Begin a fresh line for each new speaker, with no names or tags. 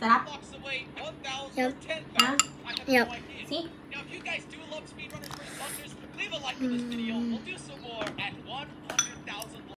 set up?
Yep.
Huh?
Yep.
See?
Now, if you guys do love Speedrunners vs. Bunkers, leave a like for this video. We'll do some more at 100,000